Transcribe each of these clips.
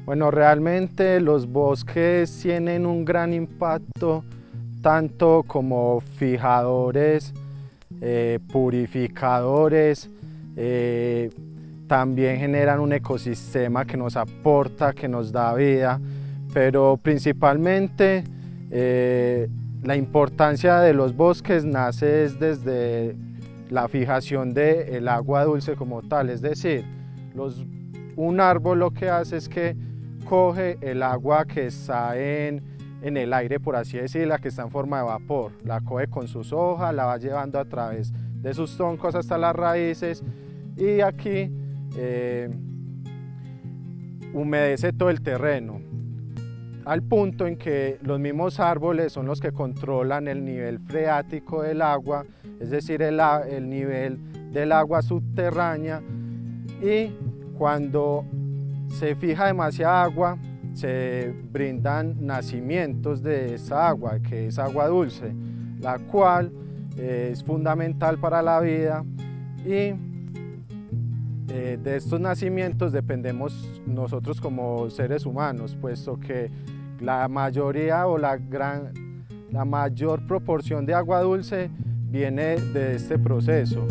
Bueno, realmente los bosques tienen un gran impacto, tanto como fijadores, purificadores, también generan un ecosistema que nos aporta, que nos da vida, pero principalmente la importancia de los bosques nace desde la fijación del agua dulce como tal, es decir, un árbol lo que hace es que coge el agua que está en el aire, por así decirlo, que está en forma de vapor, la coge con sus hojas, la va llevando a través de sus troncos hasta las raíces y aquí humedece todo el terreno, al punto en que los mismos árboles son los que controlan el nivel freático del agua, es decir, el nivel del agua subterránea, y cuando se fija demasiada agua, se brindan nacimientos de esa agua, que es agua dulce, la cual es fundamental para la vida, y de estos nacimientos dependemos nosotros como seres humanos, puesto que la mayoría o la mayor proporción de agua dulce viene de este proceso.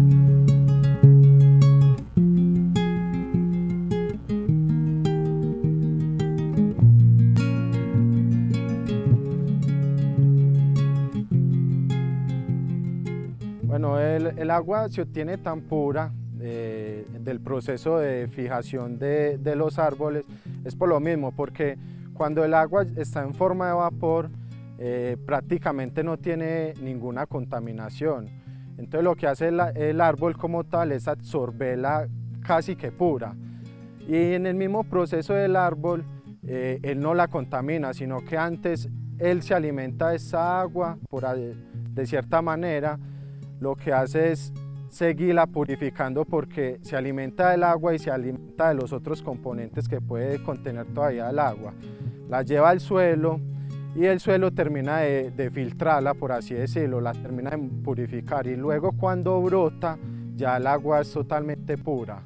Bueno, el agua se obtiene tan pura del proceso de fijación de los árboles, es por lo mismo, porque cuando el agua está en forma de vapor, prácticamente no tiene ninguna contaminación. Entonces lo que hace el árbol como tal es absorberla casi que pura. Y en el mismo proceso del árbol, él no la contamina, sino que antes él se alimenta de esa agua, de cierta manera, lo que hace es seguirla purificando porque se alimenta del agua y se alimenta de los otros componentes que puede contener todavía el agua. La lleva al suelo y el suelo termina de filtrarla, por así decirlo, la termina de purificar, y luego cuando brota ya el agua es totalmente pura.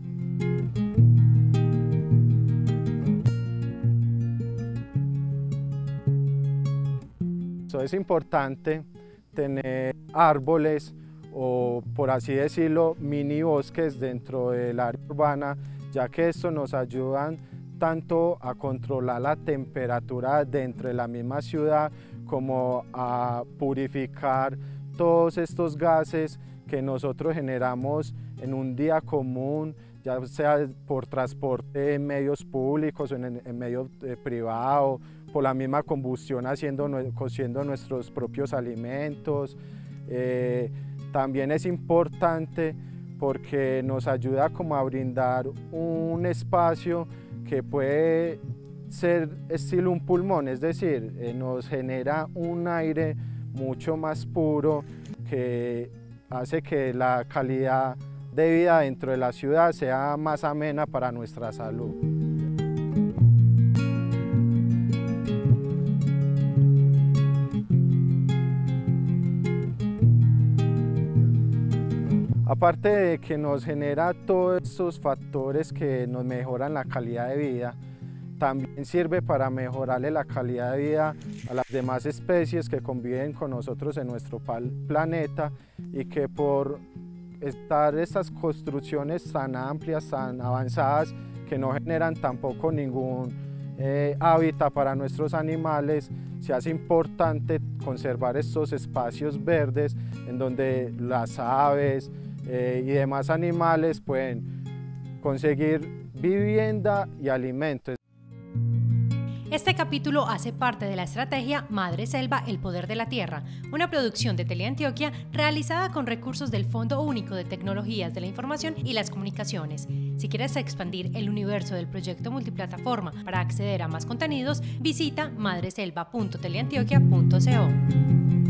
Eso es importante tener árboles o, por así decirlo, mini bosques dentro del área urbana, ya que esto nos ayudan tanto a controlar la temperatura dentro de la misma ciudad como a purificar todos estos gases que nosotros generamos en un día común, ya sea por transporte en medios públicos o en medios privados, por la misma combustión cociendo nuestros propios alimentos. También es importante porque nos ayuda como a brindar un espacio que puede ser estilo un pulmón, es decir, nos genera un aire mucho más puro que hace que la calidad de vida dentro de la ciudad sea más amena para nuestra salud. Aparte de que nos genera todos estos factores que nos mejoran la calidad de vida, también sirve para mejorarle la calidad de vida a las demás especies que conviven con nosotros en nuestro planeta, y que por estar estas construcciones tan amplias, tan avanzadas, que no generan tampoco ningún hábitat para nuestros animales, se hace importante conservar estos espacios verdes en donde las aves y demás animales pueden conseguir vivienda y alimento. Este capítulo hace parte de la estrategia Madre Selva, el poder de la tierra, una producción de Teleantioquia realizada con recursos del Fondo Único de Tecnologías de la Información y las Comunicaciones. Si quieres expandir el universo del proyecto multiplataforma para acceder a más contenidos, visita madreselva.teleantioquia.co.